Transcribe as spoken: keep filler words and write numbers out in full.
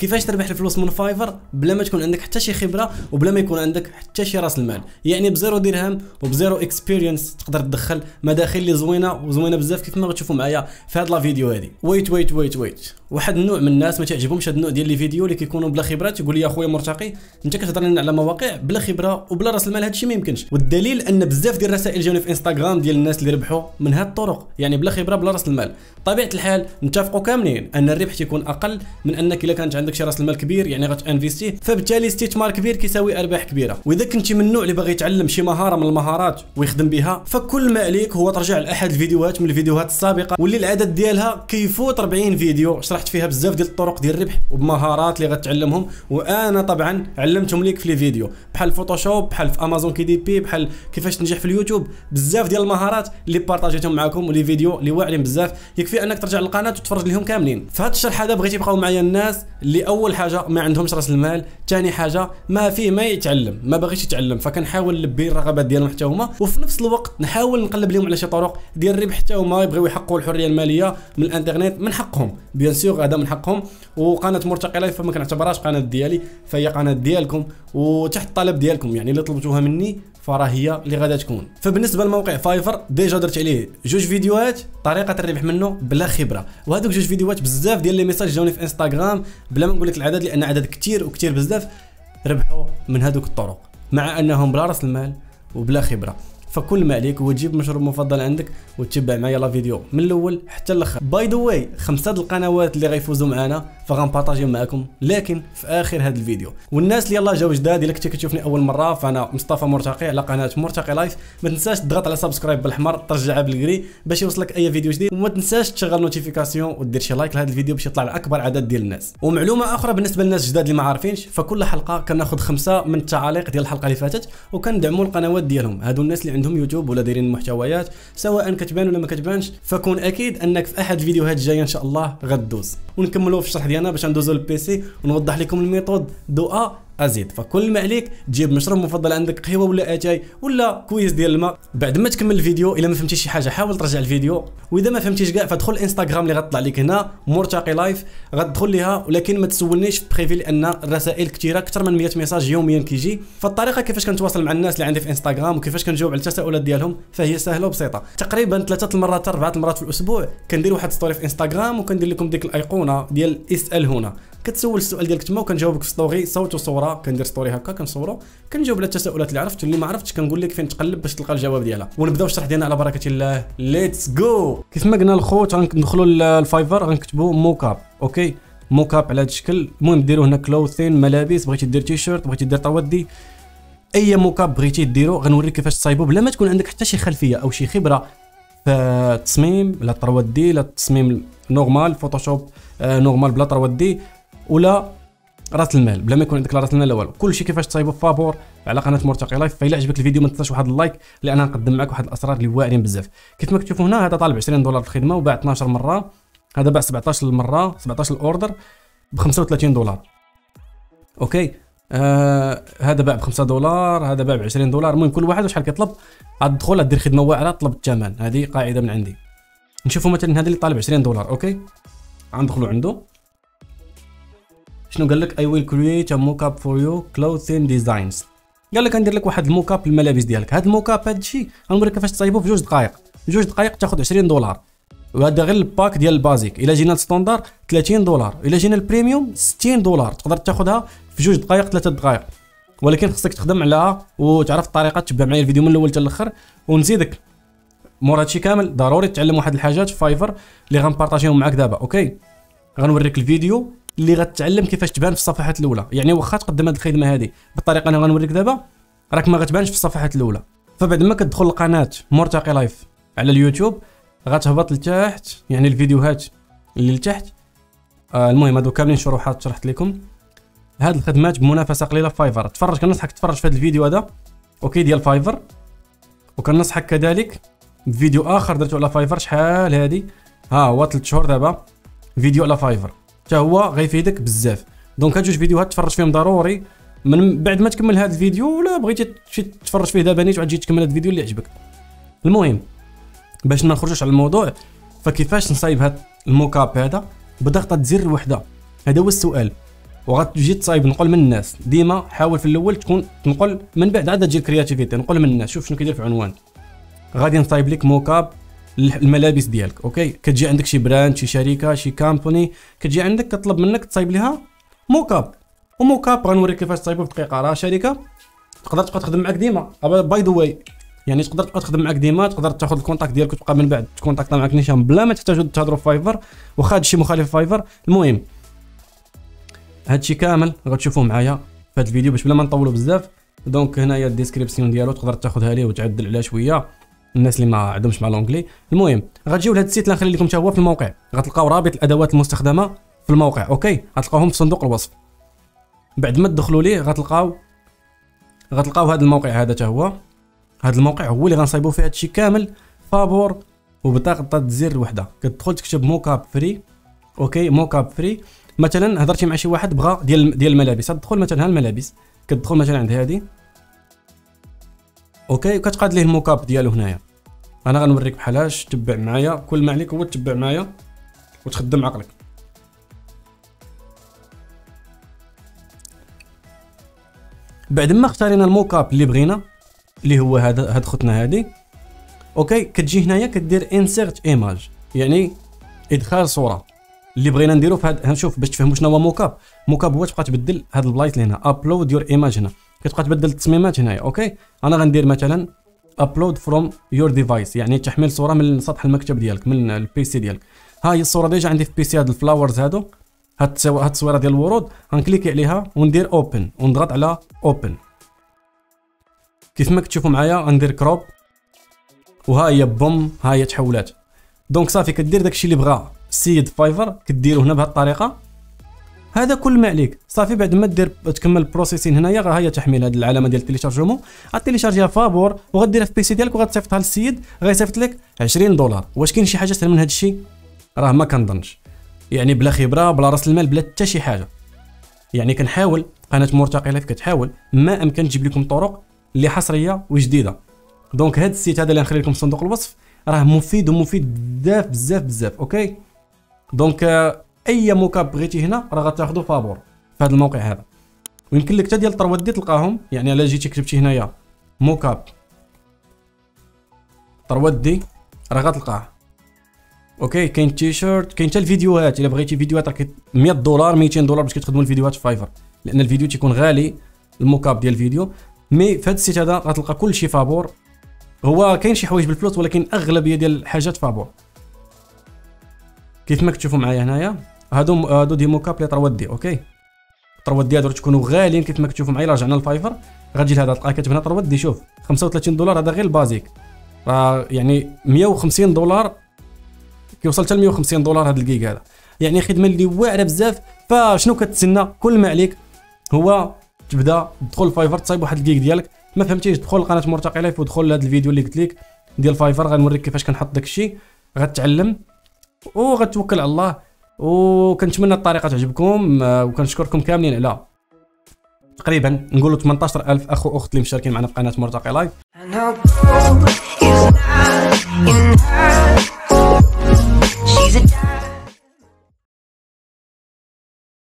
كيفاش تربح الفلوس من فايفر بلا ما تكون عندك حتى شي خبره وبلا ما يكون عندك حتى شي راس المال، يعني بزيرو درهم وبزيرو اكسبيرينس تقدر تدخل مداخل اللي زوينه وزوينه بزاف كيف ما غتشوفوا معايا في هاد لا فيديو هادي. ويت ويت ويت ويت واحد النوع من الناس ما تعجبهمش هاد النوع ديال لي فيديو اللي كيكونوا بلا خبرات. يقول لي يا خويا مرتقي انت كتهضر لنا على مواقع بلا خبره وبلا راس المال، هادشي ما يمكنش. والدليل ان بزاف ديال الرسائل جاوني في انستغرام ديال الناس اللي ربحوا من هاد الطرق، يعني بلا خبره بلا راس المال. طبيعه الحال نتفقوا كاملين ان الربح تيكون اقل من انك الا كانت عندك شي راس المال كبير، يعني غتانفيستي، فبالتالي استثمار كبير كيساوي ارباح كبيره. واذا كنتي من النوع اللي باغي يتعلم شي مهاره من المهارات ويخدم بها، فكل ما عليك هو ترجع لاحد الفيديوهات من الفيديوهات السابقه واللي العدد ديالها كيفوت أربعين فيديو شرحت فيها بزاف ديال الطرق ديال الربح وبمهارات اللي غتعلمهم، وانا طبعا علمتهم ليك في لي فيديو بحال فوتوشوب، بحال في امازون كي دي بي، بحال كيفاش تنجح في اليوتيوب. بزاف ديال المهارات اللي بارطاجيتهم معكم ولي فيديو اللي واعرين بزاف، يكفي انك ترجع للقناه وتتفرج لهم كاملين. في هذا الشرح هذا بغيت يبقاو معايا الناس اللي اول حاجه ما عندهمش راس المال، ثاني حاجه ما فيه ما يتعلم، ما باغيش يتعلم، فكنحاول نلبي الرغبات ديالهم حتى هما، وفي نفس الوقت نحاول نقلب لهم على شي طرق ديال الربح حتى هما يبغيو يحققوا الحريه الماليه من الانترنت. من حقهم بيان سور، هذا من حقهم. وقناه مرتقي لايف فما كنعتبرهاش قناه ديالي، فهي قناه ديالكم وتحت الطلب ديالكم، يعني اللي طلبتوها مني فراه هي اللي غادا تكون. فبالنسبه لموقع فايفر ديجا درت عليه جوج فيديوهات طريقه الربح منه بلا خبره، وهذوك جوج فيديوهات بزاف ديال لي ميساج جاوني في انستغرام بلا ما نقول لك العدد لان عدد كثير وكثير بزاف ربحوا من هذوك الطرق مع انهم بلا راس المال وبلا خبره. فكل ما عليك هو تجيب مشروب مفضل عندك وتتبع معايا لا فيديو من الاول حتى الاخر. باي ذا واي خمسه د القنوات اللي غيفوزوا معنا فغنبارطاجيهم معكم لكن في اخر هذا الفيديو. والناس اللي يلاه جاو جداد، الا كنتي كتشوفني اول مره فانا مصطفى مرتقي على قناه مرتقي لايف. ما تنساش تضغط على سبسكرايب بالحمر ترجعها بالكري باش يوصلك اي فيديو جديد، وما تنساش تشغل نوتيفيكاسيون ودير شي لايك لهذا الفيديو باش يطلع لاكبر عدد ديال الناس. ومعلومه اخرى بالنسبه للناس الجداد اللي ما عارفينش، فكل حلقه كناخذ خمسه من التعاليق ديال الحلقه اللي فاتت وكندعموا القنوات ديالهم. هادو الناس اللي عندهم يوتيوب ولا دايرين المحتويات سواء كتبان ولا ما كتبانش، فكون اكيد انك في احد الفيديوهات الجايه ان شاء الله غدوز. ونكملوا في الشرح ديالنا باش ندوزو للبيسي ونوضح لكم الميثود دو ا ازيد. فكل ما عليك تجيب مشروب مفضل عندك، قهوه ولا اتاي ولا كويس ديال الماء. بعد ما تكمل الفيديو الا ما فهمتيش شي حاجه حاول ترجع الفيديو، واذا ما فهمتيش كاع فدخل الانستغرام اللي غطلع لك هنا مرتقي لايف غتدخل ليها، ولكن ما تسولنيش في بريفي لان الرسائل كثيره اكثر من مية ميساج يوميا كيجي. فالطريقه كيفاش كنتواصل مع الناس اللي عندي في انستغرام وكيفاش كنجاوب على التساؤلات ديالهم فهي سهله وبسيطه. تقريبا ثلاثه المرات اربعه المرات في الاسبوع كندير واحد ستوري في انستغرام وكندير لكم ديك الايقونه ديال اسال هنا، كتسول السؤال ديالك تما وكنجاوبك في ستوري صوت وصوره. كندير ستوري هكا كنصورو كنجاوب على التساؤلات اللي عرفت، اللي ما عرفتش كنقول لك فين تقلب باش تلقى الجواب ديالها. ونبداو الشرح ديالنا على بركه الله. ليتس جو. كيف ما قلنا الخوت غندخلوا للفايفر غنكتبوا موكاب. اوكي موكاب على هذا الشكل. المهم ديروا هنا كلوثين ملابس، بغيتي دير تيشيرت، بغيتي دير طودي، اي موكاب بغيتي ديرو غنوريك كيفاش تصايبوا بلا ما تكون عندك حتى شي خلفيه او شي خبره في التصميم، لا طرودي لا التصميم نورمال فوتوشوب آه نورمال بلا طرودي ولا راس المال، بلا ما يكون عندك لا راس المال لا والو. كلشي كيفاش تصايبوا في فابور على قناه مرتقي لايف. فإلا عجبك الفيديو ما تنساش واحد اللايك لان غنقدم معك واحد الاسرار اللي واعرين بزاف. كيف ما كتشوفوا هنا هذا طالب عشرين دولار في الخدمه وباع اثناش مره، هذا باع سبعطاش مره، سبعطاش الاوردر ب خمسة وثلاثين دولار. اوكي آه هذا باع ب خمسة دولار، هذا باع ب عشرين دولار. المهم كل واحد وشحال كيطلب غتدخل دير خدمه واعره طلب الثمن. هذه قاعده من عندي. نشوفوا مثلا هذا اللي طالب عشرين دولار. اوكي غندخلوا عنده شنو قال لك؟ I will create a mockup for you clothing designs. قال لك ندير لك واحد الموكاب للملابس ديالك. هذا الموكاب هذا الشيء غنوريك كيفاش تصايبوه في جوج دقائق. جوج دقائق تاخذ عشرين دولار، وهذا غير الباك ديال البازيك. الا جينا الستاندار ثلاثين دولار، الا جينا البريميوم ستين دولار. تقدر تاخذها في جوج دقائق ثلاثه دقائق، ولكن خصك تخدم عليها وتعرف الطريقه. تتبع معايا الفيديو من الاول حتى الاخر. ونزيدك مور هادشي كامل ضروري تتعلم واحد الحاجات في فايفر اللي غنبارطاجيهم معاك دابا. اوكي غنوريك الفيديو اللي غتعلم كيفاش تبان في الصفحات الاولى. يعني واخا تقدم هذه الخدمه هذه بالطريقه اللي غنوريك دابا راك ما غتبانش في الصفحات الاولى. فبعد ما كتدخل لقناه مرتقي لايف على اليوتيوب غتهبط لتحت، يعني الفيديوهات اللي لتحت آه المهم هادو كاملين شروحات شرحت لكم. هاد الخدمات بمنافسه قليله في فايفر. تفرج كنصحك تفرج في هذا الفيديو هذا اوكي ديال فايفر، وكنصحك كذلك بفيديو اخر درتو على فايفر. شحال هادي ها هو ثلاث شهور دابا فيديو على فايفر حتى هو غيفيدك بزاف. دونك هاد جوج فيديوهات تفرج فيهم ضروري من بعد ما تكمل هذا الفيديو، ولا بغيتي تفرج فيه دابا نيت وعاد تجي تكمل هذا الفيديو اللي عجبك. المهم باش ما نخرجوش على الموضوع، فكيفاش نصايب هذا الموكاب هذا بضغطه زر وحده؟ هذا هو السؤال. وغتجي تصايب نقول من الناس. ديما حاول في الاول تكون تنقل، من بعد عاد تجي الكرياتيفيتي، نقول من الناس. شوف شنو كيدير في عنوان، غادي نصايب لك موكاب الملابس ديالك. اوكي، كتجي عندك شي براند، شي شركه، شي كامباني، كتجي عندك كطلب منك تصايب لها موكاب. وموكاب غنوريك كيفاش تصايبو في دقيقه. راه شركه تقدر تبقى تخدم معاك ديما باي ذا واي، يعني تقدر تبقى تخدم معاك ديما، تقدر تاخذ الكونتاكت ديالك وتبقى من بعد تكونتاكت معاك نيشان بلا ما تحتاجوا تهضروا في فايفر، واخا هادشي مخالف فايفر. المهم هادشي كامل غتشوفوه معايا في هاد الفيديو باش بلا ما نطولوا بزاف. دونك هنايا الديسكريبسيون ديالو تقدر تاخذها ليه وتعدل عليها شويه الناس اللي ما عندهمش مع لونجلي. المهم غتجيو لهاد السيت اللي نخلي لكم حتى هو في الموقع، غتلقاو رابط الادوات المستخدمه في الموقع. اوكي، غتلقاوهم في صندوق الوصف. بعد ما تدخلوا ليه غتلقاو غتلقاو هذا الموقع هذا حتى هو. هذا الموقع هو اللي غنصايبوا فيه هادشي كامل فابور وبطاقه الزر الوحده. كتدخل تكتب موكاب فري. اوكي، موكاب فري. مثلا هضرتي مع شي واحد بغى ديال ديال الملابس، تدخل مثلا ها الملابس، كتدخل مثلا عند هذه. اوكي، وكتقاد ليه الموكاب ديالو هنايا. انا غنوريك بحالاش. تبع معايا، كل ما عليك هو تتبع معايا وتخدم عقلك. بعد ما اختارينا الموكاب اللي بغينا اللي هو هذا هاد خوتنا هادي، اوكي، كتجي هنايا كدير انسيرت ايماج، يعني ادخال صوره اللي بغينا نديرو في هاد. نشوف باش تفهموا شنو هو موكاب. موكاب هو تبقى تبدل هاد البلايص اللي هنا، ابلود يور ايماج، هنا كتبقى تبدل التصميمات هنايا. اوكي، انا غندير مثلا ابلود فروم يور ديفايس، يعني تحميل صوره من سطح المكتب ديالك، من البي سي ديالك. ها هي الصوره ديجا عندي في بي سي، هاد الفلاورز هادو، هاد هاد التصويره ديال الورود. غنكليكي عليها وندير اوبن ونضغط على اوبن. كيف ما كتشوفوا معايا غندير كروب، وها هي بوم، ها هي تحولات. دونك صافي كدير داكشي اللي بغا السيد فايفر، كديرو هنا بهاد الطريقه. هذا كل ما عليك. صافي بعد ما دير تكمل البروسيسين هنايا، راه هي تحميل هاد العلامه ديال التيليشارجمون، غتيليشارجيها فابور وغديرها في بيسي ديالك وغتصيفطها للسيد، غيصيفط لك عشرين دولار. واش كاين شي حاجه اسهل من هاد الشيء؟ راه ما كنظنش، يعني بلا خبره، بلا راس المال، بلا حتى شي حاجه. يعني كنحاول، قناه مرتقي لايف كتحاول ما امكن تجيب لكم طرق اللي حصريه وجديده. دونك هاد السيت هذا اللي نخلي لكم في صندوق الوصف راه مفيد ومفيد بزاف بزاف بزاف. اوكي، دونك اي موكاب بغيتي هنا راه غتاخذو فابور في هذا الموقع هذا. ويمكن لك حتى ديال طرودي تلقاهم، يعني الا جيتي كتبتي هنايا موكاب طرودي راه غتلقاه. اوكي، كاين تيشيرت، كاين حتى الفيديوهات. الا بغيتي فيديوهات راه مية دولار ميتين دولار باش كتخدموا الفيديوهات في فايفر، لان الفيديو تيكون غالي الموكاب ديال الفيديو. مي في هذا السيت هذا غتلقى كل شيء فابور. هو كاين شي حوايج بالفلوس ولكن اغلبيه ديال الحاجات فابور. كيف ما كتشوفوا معايا هنايا هادو هادو دي موكاب لي طرودي. اوكي، طرودي هادو تكونوا غاليين كيف ما كتشوفوا معايا. رجعنا للفايفر، غتجي لهذا تلقى كاتب هنا طرودي. شوف خمسة وثلاثين دولار، هذا غير البازيك. راه يعني مية وخمسين دولار، كيوصل حتى ل مية وخمسين دولار هذا الجيجا هذا، يعني خدمه اللي واعره بزاف. فشنو كتسنى؟ كل ما عليك هو تبدا تدخل فايفر تصايب واحد الجيج ديالك. ما فهمتيش دخل لقناه مرتقي لايف ودخل لهذا الفيديو اللي قلت لك ديال فايفر، غنوريك كيفاش كنحط داك الشيء، غتعلم وغتوكل على الله. وكنتمنى الطريقه تعجبكم، وكنشكركم كاملين على تقريبا نقولوا ثمنطاش ألف اخ واخت اللي مشاركين معنا في قناه مرتقي لايف.